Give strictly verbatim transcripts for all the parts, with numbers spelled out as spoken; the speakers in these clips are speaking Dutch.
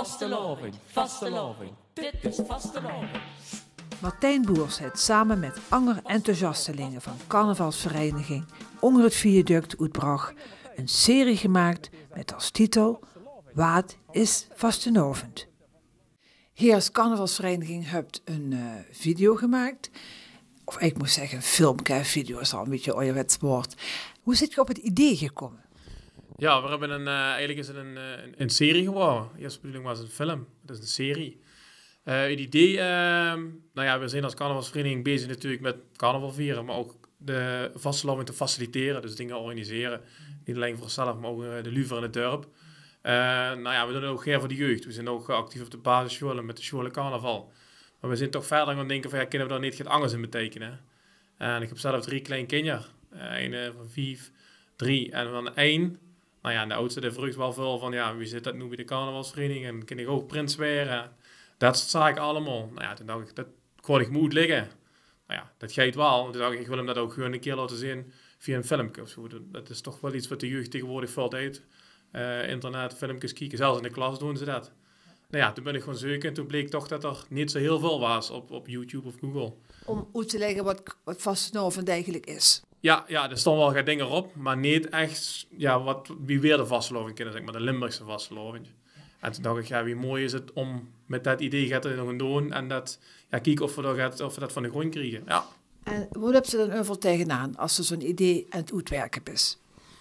Vasteloving, vasteloving, dit is vasteloving. Martijn Boers heeft samen met andere enthousiastelingen van carnavalsvereniging Onder het Viaduct Uitbrach een serie gemaakt met als titel Wat is vastelovend? Hier als carnavalsvereniging hebt een uh, video gemaakt. Of ik moet zeggen, een filmpje, video is al een beetje ouderwets woord. Hoe zit je op het idee gekomen? Ja, we hebben een, uh, eigenlijk is het een, een, een serie geworden. De eerste bedoeling was een film, het is een serie. Uh, het idee, uh, nou ja, we zijn als carnavalsvereniging bezig natuurlijk met carnaval vieren, maar ook de vasteloving te faciliteren, dus dingen organiseren. Niet alleen voor onszelf, maar ook uh, de Luver in het dorp. Uh, nou ja, we doen het ook heel voor de jeugd. We zijn ook actief op de basisscholen met de scholen carnaval. Maar we zijn toch verder gaan denken van, ja, kunnen we daar niet het anders in betekenen? Uh, en ik heb zelf drie kleine kinderen. Uh, een van vijf, drie en van één. Nou ja, en de oudste de vroeg wel veel van, ja, wie zit dat nu bij de carnavalsvereniging? En kan ik ook prins weer? Dat soort zaken allemaal. Nou ja, toen dacht ik, dat kon ik moet liggen. Nou ja, dat gaat wel. Toen dacht ik, ik wil hem dat ook gewoon een keer laten zien via een filmpje of zo. Dat is toch wel iets wat de jeugd tegenwoordig veel deed. Uh, internet, filmpjes kijken, zelfs in de klas doen ze dat. Nou ja, toen ben ik gewoon zoeken en toen bleek toch dat er niet zo heel veel was op, op YouTube of Google. Om uit te leggen wat, wat vastelovend eigenlijk is. Ja, ja, er stonden wel wat dingen op, maar niet echt, ja, wat, wie weer de vasteloving kennen, zeg maar, de Limburgse vasteloving. En toen dacht ik, ja, wie mooi is het om met dat idee gaat er nog een doen en dat, ja, kijken of we, dat gaat, of we dat van de grond krijgen. Ja. En hoe heb je dan overal tegenaan als er zo'n idee aan het uitwerken is?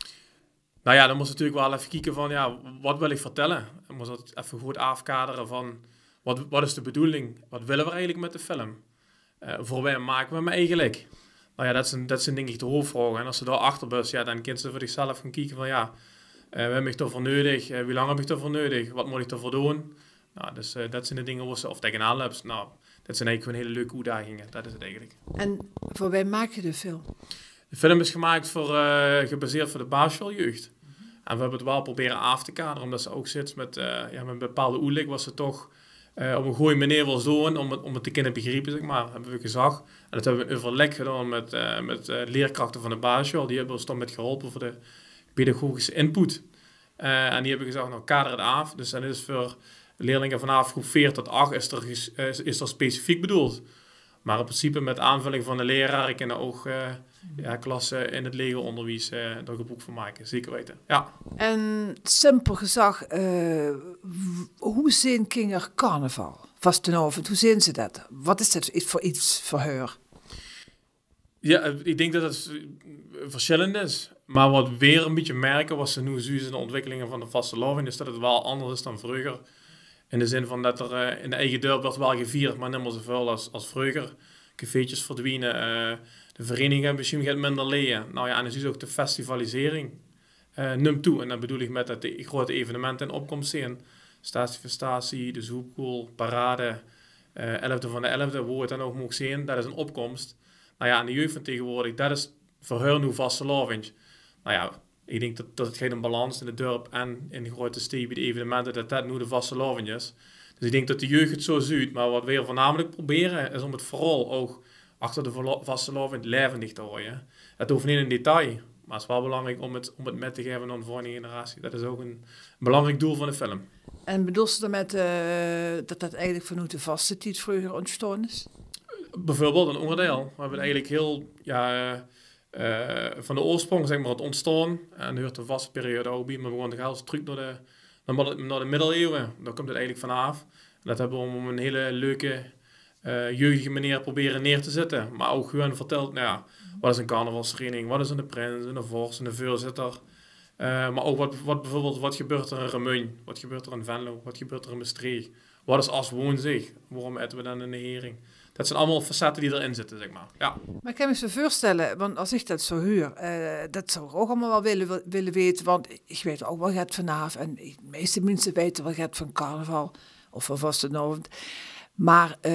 Nou ja, dan moest je natuurlijk wel even kijken van, ja, wat wil ik vertellen? Dan moest het even goed afkaderen van, wat, wat is de bedoeling? Wat willen we eigenlijk met de film? Uh, voor wij maken we hem eigenlijk? Nou ja, dat zijn, dat zijn denk ik de hoofdvragen. En als ze daar achter bent, ja, dan kunnen ze voor zichzelf gaan kijken van, ja, uh, wat heb ik ervoor nodig? Uh, wie lang heb ik ervoor nodig? Wat moet ik ervoor doen? Nou, dus uh, dat zijn de dingen waar ze, of tegenaan hebt. Nou, dat zijn eigenlijk gewoon hele leuke uitdagingen. Dat is het eigenlijk. En voor wij maak je de film? De film is gemaakt voor, uh, gebaseerd voor de basisschooljeugd. En we hebben het wel proberen af te kaderen, omdat ze ook zit met, uh, ja, met een bepaalde oerlijk, was ze toch uh, op een goede manier wil doen, om het, om het te kunnen begrijpen, zeg maar, hebben we gezag. En dat hebben we in overleg gedaan met, uh, met uh, leerkrachten van de basisschool, die hebben ons dan met geholpen voor de pedagogische input. Uh, en die hebben gezegd, nou, kader het af. Dus dat is voor leerlingen vanaf groep vier tot acht is er, is, is er specifiek bedoeld. Maar in principe met aanvulling van de leraar, ik kan er ook uh, ja, klassen in het legeronderwijs uh, er een boek van maken, zeker weten. Ja. En simpel gezegd, uh, hoe zien kinderen carnaval? Vastelovend, hoe zien ze dat? Wat is dat voor iets voor haar? Ja, ik denk dat het verschillend is. Maar wat we weer een beetje merken, was ze nu zien de ontwikkelingen van de vasteloving, is dat het wel anders is dan vroeger. In de zin van dat er uh, in de eigen dorp wordt wel gevierd, maar niet meer zoveel als, als vroeger. Cafeetjes verdwijnen, uh, de verenigingen misschien gaat minder leren. Nou ja, en dan zie je ook de festivalisering uh, neemt toe. En dan bedoel ik met dat de grote evenementen in opkomst zijn. Statie voor statie, de zoepkool, parade, uh, elfde van de elfde, hoe het dan ook moet zijn, dat is een opkomst. Nou ja, en de jeugd van tegenwoordig, dat is voor hun nu vasteloving. Nou ja, ik denk dat, dat het geen balans in het dorp en in de grote steden, de evenementen, dat dat nu de vasteloving is. Dus ik denk dat de jeugd het zo ziet, maar wat we voornamelijk proberen is om het vooral ook achter de vasteloving levendig te houden. Het hoeft niet in detail, maar het is wel belangrijk om het, om het met te geven aan de volgende generatie. Dat is ook een, een belangrijk doel van de film. En bedoel je daarmee uh, dat dat eigenlijk vanuit de vaste tijd vroeger ontstaan is? Bijvoorbeeld een onderdeel. We hebben eigenlijk heel, ja, uh, van de oorsprong zeg maar het ontstaan. En nu hoort de vaste periode ook bij, maar we gaan de hele terug naar de naar de middeleeuwen, daar komt het eigenlijk vanaf. En dat hebben we op een hele leuke, uh, jeugdige manier proberen neer te zetten. Maar ook gewoon verteld, nou ja, wat is een carnavalsvereniging, wat is een prins, een vorst, een voorzitter. Uh, maar ook wat, wat bijvoorbeeld, wat gebeurt er in Remuin, wat gebeurt er in Venlo, wat gebeurt er in Maastricht. Wat is As woonzig, waarom eten we dan in de Hering. Dat zijn allemaal facetten die erin zitten, zeg maar. Ja. Maar ik kan me zo voorstellen, want als ik dat zo huur, uh, dat zou ik ook allemaal wel willen, willen weten, want ik weet ook wel wat vanavond en de meeste mensen weten wat het van carnaval of van vastelovend. Maar uh,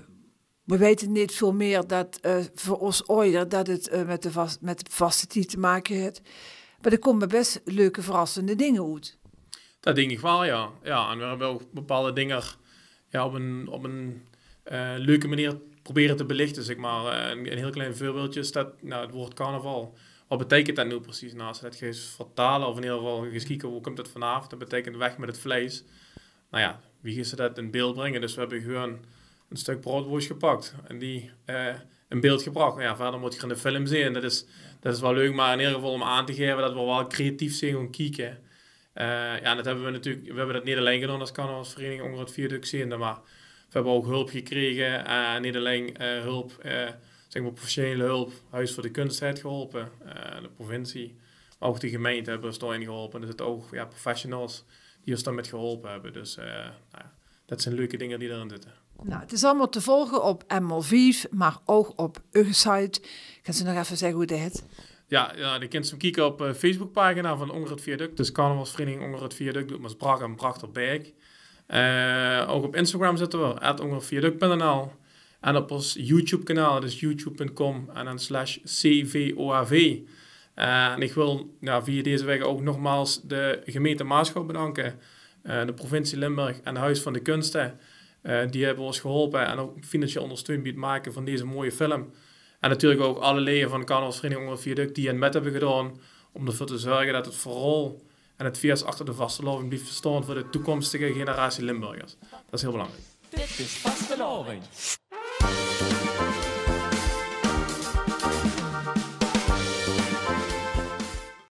we weten niet veel meer dat uh, voor ons ooit dat het uh, met, de vast, met de vaste tijd te maken heeft. Maar er komen best leuke, verrassende dingen uit. Dat denk ik wel, ja. Ja, en we hebben ook bepaalde dingen ja, op een... Op een Uh, leuke manier proberen te belichten, zeg maar. Uh, een, een heel klein voorbeeldje is dat, nou, het woord carnaval. Wat betekent dat nu precies? Nou, als je dat gaat vertalen, of in ieder geval eens kijken, hoe komt dat vanaf? Dat betekent weg met het vlees. Nou ja, wie gaan ze dat in beeld brengen? Dus we hebben gewoon een stuk broodwurst gepakt en die uh, in beeld gebracht. Ja, verder moet je in de film zien. Dat is, dat is wel leuk, maar in ieder geval om aan te geven dat we wel creatief zijn gaan kijken. Uh, ja, dat hebben we natuurlijk, we hebben dat niet alleen gedaan als carnavalsvereniging onder het viaduct zien, maar we hebben ook hulp gekregen. Uh, niet alleen uh, hulp, uh, zeg maar professionele hulp, Huis voor de Kunst heeft geholpen, uh, de provincie, maar ook de gemeente hebben ons daarin geholpen. Er zitten ook ja, professionals die ons daarmee geholpen hebben. Dus uh, nou ja, dat zijn leuke dingen die erin zitten. Nou, het is allemaal te volgen op M L vijf, maar ook op uw site. Kan ze nog even zeggen hoe dat heet? Ja, ja, je kunt hem kijken op de uh, Facebookpagina van Onder het Viaduct. Dus carnavalsvereniging Onder het Viaduct doet maar Brag en Brachterberg. Uh, ook op Instagram zitten we, at onderhetviaduct punt n l. En op ons YouTube kanaal, dus youtube punt com en dan slash C V O A V. Uh, en ik wil ja, via deze weg ook nogmaals de gemeente Maasgouw bedanken. Uh, de provincie Limburg en het Huis van de Kunsten. Uh, die hebben ons geholpen en ook financieel ondersteund bij het maken van deze mooie film. En natuurlijk ook alle leden van de carnavalsvereniging Onder het Viaduct die het met hebben gedaan om ervoor te zorgen dat het vooral en het vers achter de vasteloving blijft verstaan voor de toekomstige generatie Limburgers. Dat is heel belangrijk. Dit is vasteloving.